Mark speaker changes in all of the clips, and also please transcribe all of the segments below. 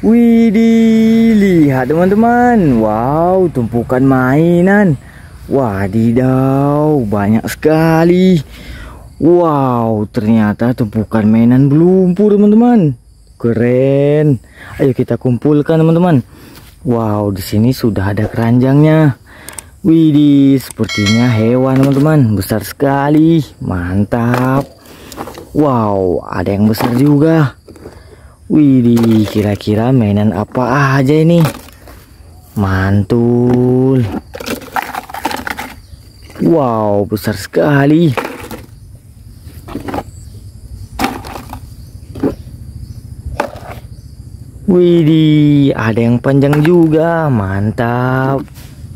Speaker 1: Widih, lihat teman-teman. Wow, tumpukan mainan. Wadidaw, banyak sekali. Wow, ternyata tumpukan mainan berlumpur teman-teman. Keren. Ayo kita kumpulkan teman-teman. Wow, di sini sudah ada keranjangnya. Widih, sepertinya hewan teman-teman. Besar sekali. Mantap. Wow, ada yang besar juga. Widih, kira-kira mainan apa aja ini? Mantul. Wow, besar sekali. Widih, ada yang panjang juga. Mantap.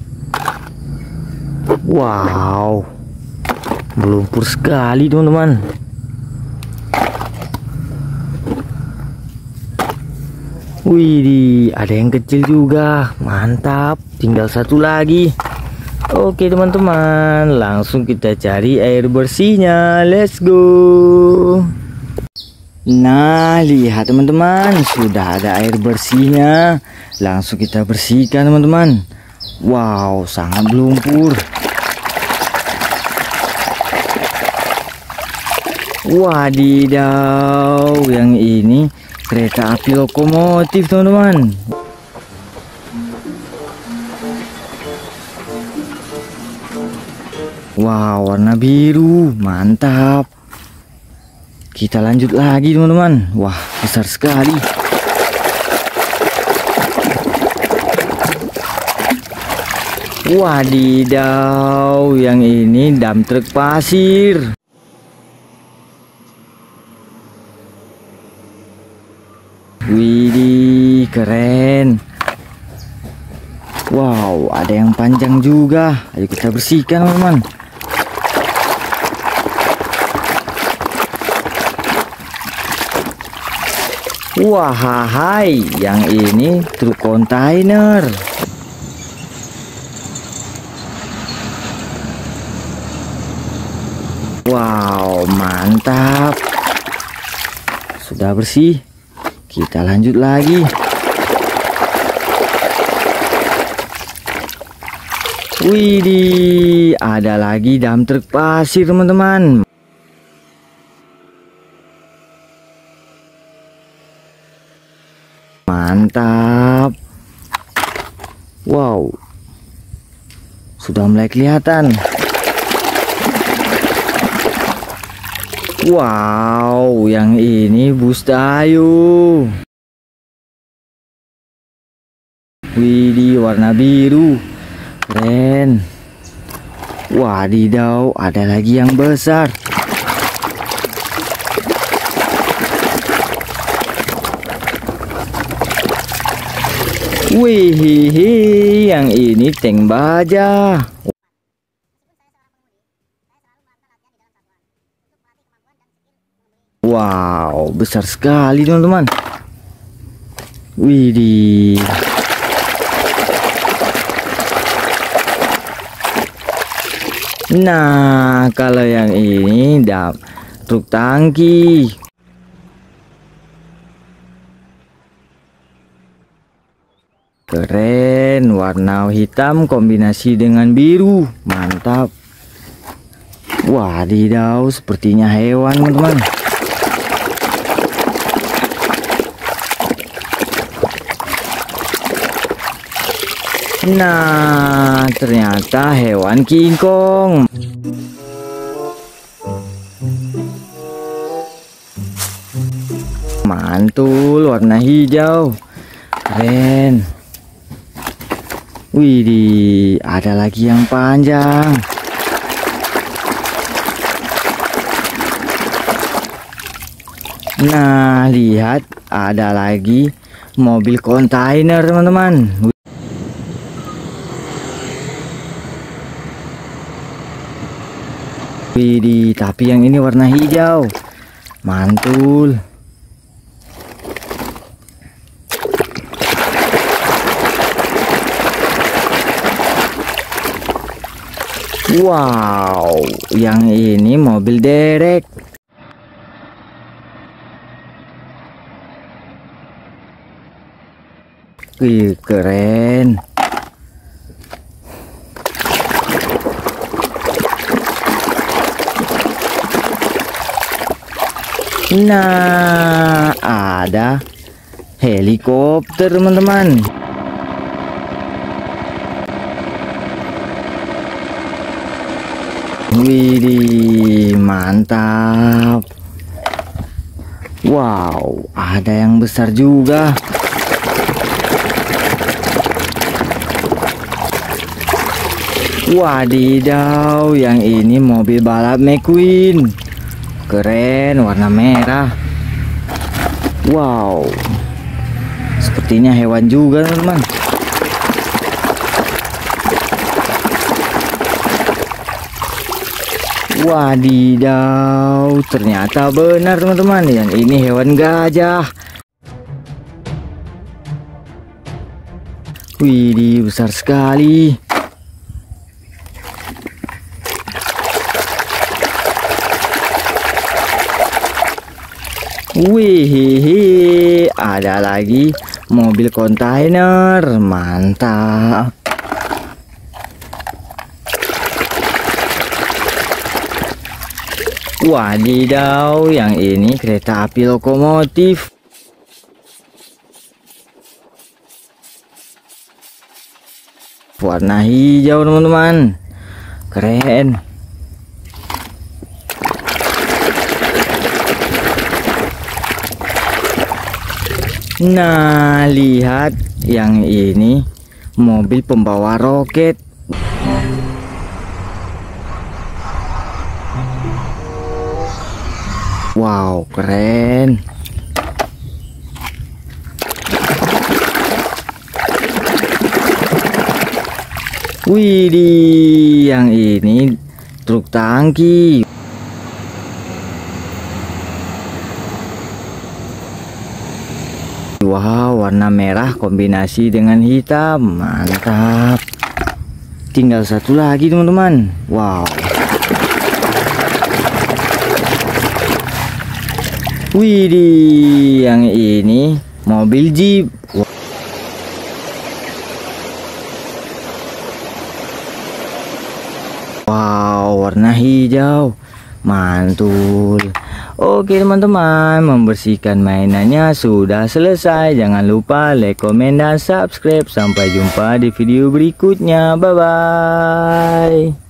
Speaker 1: Wow, berlumpur sekali teman-teman. Widih, ada yang kecil juga. Mantap, tinggal satu lagi. Oke teman-teman, langsung kita cari air bersihnya. Let's go. Nah, lihat teman-teman, sudah ada air bersihnya. Langsung kita bersihkan teman-teman. Wow, sangat berlumpur. Wadidaw, yang ini kereta api lokomotif teman-teman. Wow, warna biru, mantap. Kita lanjut lagi teman-teman. Wah, besar sekali. Wadidaw, yang ini dam truk pasir. Widih, keren. Wow, ada yang panjang juga. Ayo kita bersihkan teman-teman. Wahai, yang ini truk kontainer. Wow, mantap. Sudah bersih. Kita lanjut lagi. Widih, ada lagi dam truk pasir teman-teman. Mantap. Wow, sudah mulai kelihatan. Wow, yang ini bus Dayu. Widih, warna biru. Keren. Wadidaw, ada lagi yang besar. Wih, yang ini tank baja. Wow, besar sekali teman-teman. Widih. Nah, kalau yang ini truk tangki. Keren, warna hitam kombinasi dengan biru. Mantap. Wadidaw, sepertinya hewan teman-teman. Nah, ternyata hewan King Kong. Mantul, warna hijau. Keren. Widih, ada lagi yang panjang. Nah, lihat, ada lagi mobil kontainer teman-teman. Widih, tapi yang ini warna hijau. Mantul. Wow, yang ini mobil derek. Wih, keren. Nah, ada helikopter teman-teman. Widih, mantap. Wow, ada yang besar juga. Wadidaw, yang ini mobil balap McQueen. Keren, warna merah. Wow, sepertinya hewan juga teman-teman. Wadidaw, ternyata benar teman-teman, yang ini hewan gajah. Widih, besar sekali. Wih, ada lagi mobil kontainer, mantap. Wadidaw, yang ini kereta api lokomotif. Warna hijau teman-teman, keren. Nah, lihat yang ini mobil pembawa roket. Wow, keren. Widih, yang ini truk tangki. Wow, warna merah kombinasi dengan hitam, mantap. Tinggal satu lagi teman-teman. Wow. Widih, yang ini mobil Jeep. Wow, warna hijau, mantul. Oke teman-teman, membersihkan mainannya sudah selesai. Jangan lupa like, komen, dan subscribe. Sampai jumpa di video berikutnya. Bye-bye.